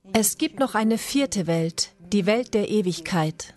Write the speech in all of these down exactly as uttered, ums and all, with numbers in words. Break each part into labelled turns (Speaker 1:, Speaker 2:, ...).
Speaker 1: Es gibt noch eine vierte Welt, die Welt der Ewigkeit.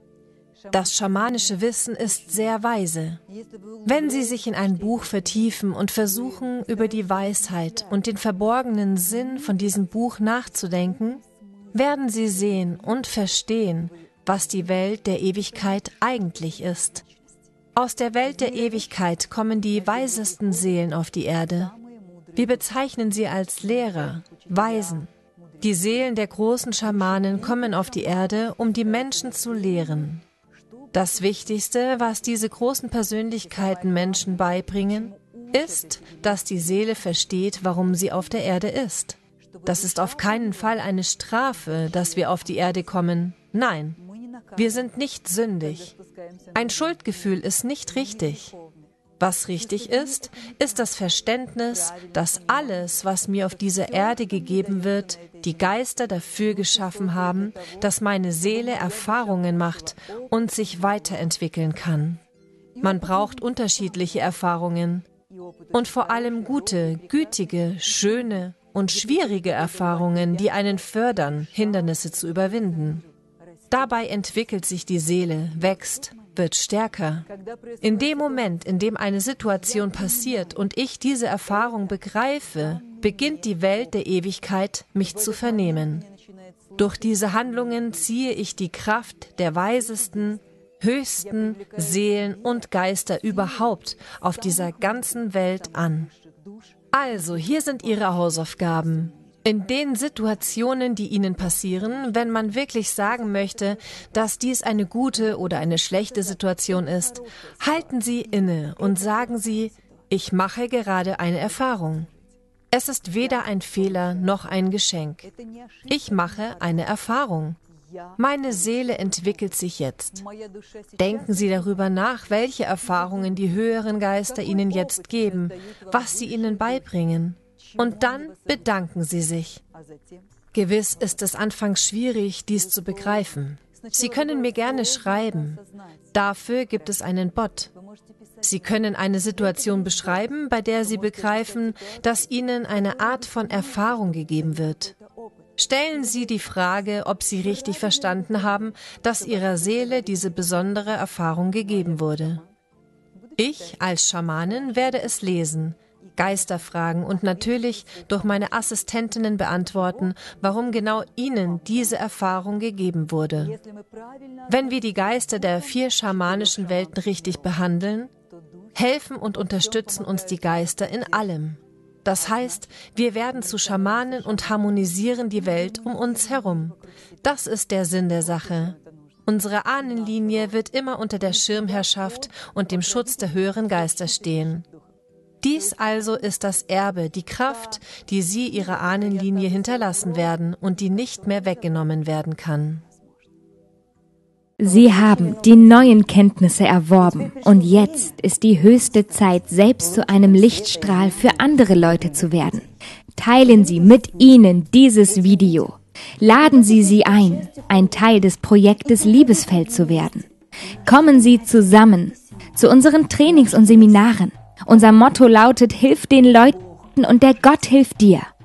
Speaker 1: Das schamanische Wissen ist sehr weise. Wenn Sie sich in ein Buch vertiefen und versuchen, über die Weisheit und den verborgenen Sinn von diesem Buch nachzudenken, werden Sie sehen und verstehen, was die Welt der Ewigkeit eigentlich ist. Aus der Welt der Ewigkeit kommen die weisesten Seelen auf die Erde. Wir bezeichnen sie als Lehrer, Weisen. Die Seelen der großen Schamanen kommen auf die Erde, um die Menschen zu lehren. Das Wichtigste, was diese großen Persönlichkeiten Menschen beibringen, ist, dass die Seele versteht, warum sie auf der Erde ist. Das ist auf keinen Fall eine Strafe, dass wir auf die Erde kommen. Nein, wir sind nicht sündig. Ein Schuldgefühl ist nicht richtig. Was richtig ist, ist das Verständnis, dass alles, was mir auf dieser Erde gegeben wird, die Geister dafür geschaffen haben, dass meine Seele Erfahrungen macht und sich weiterentwickeln kann. Man braucht unterschiedliche Erfahrungen und vor allem gute, gütige, schöne und schwierige Erfahrungen, die einen fördern, Hindernisse zu überwinden. Dabei entwickelt sich die Seele, wächst, wird stärker. In dem Moment, in dem eine Situation passiert und ich diese Erfahrung begreife, beginnt die Welt der Ewigkeit, mich zu vernehmen. Durch diese Handlungen ziehe ich die Kraft der weisesten, höchsten Seelen und Geister überhaupt auf dieser ganzen Welt an. Also, hier sind Ihre Hausaufgaben. In den Situationen, die Ihnen passieren, wenn man wirklich sagen möchte, dass dies eine gute oder eine schlechte Situation ist, halten Sie inne und sagen Sie, ich mache gerade eine Erfahrung. Es ist weder ein Fehler noch ein Geschenk. Ich mache eine Erfahrung. Meine Seele entwickelt sich jetzt. Denken Sie darüber nach, welche Erfahrungen die höheren Geister Ihnen jetzt geben, was sie Ihnen beibringen. Und dann bedanken Sie sich. Gewiss ist es anfangs schwierig, dies zu begreifen. Sie können mir gerne schreiben. Dafür gibt es einen Bot. Sie können eine Situation beschreiben, bei der Sie begreifen, dass Ihnen eine Art von Erfahrung gegeben wird. Stellen Sie die Frage, ob Sie richtig verstanden haben, dass Ihrer Seele diese besondere Erfahrung gegeben wurde. Ich als Schamanin werde es lesen, Geister fragen und natürlich durch meine Assistentinnen beantworten, warum genau ihnen diese Erfahrung gegeben wurde. Wenn wir die Geister der vier schamanischen Welten richtig behandeln, helfen und unterstützen uns die Geister in allem. Das heißt, wir werden zu Schamanen und harmonisieren die Welt um uns herum. Das ist der Sinn der Sache. Unsere Ahnenlinie wird immer unter der Schirmherrschaft und dem Schutz der höheren Geister stehen. Dies also ist das Erbe, die Kraft, die Sie Ihrer Ahnenlinie hinterlassen werden und die nicht mehr weggenommen werden kann.
Speaker 2: Sie haben die neuen Kenntnisse erworben und jetzt ist die höchste Zeit, selbst zu einem Lichtstrahl für andere Leute zu werden. Teilen Sie mit ihnen dieses Video. Laden Sie sie ein, ein Teil des Projektes Liebesfeld zu werden. Kommen Sie zusammen zu unseren Trainings und Seminaren. Unser Motto lautet, hilf den Leuten und der Gott hilft dir.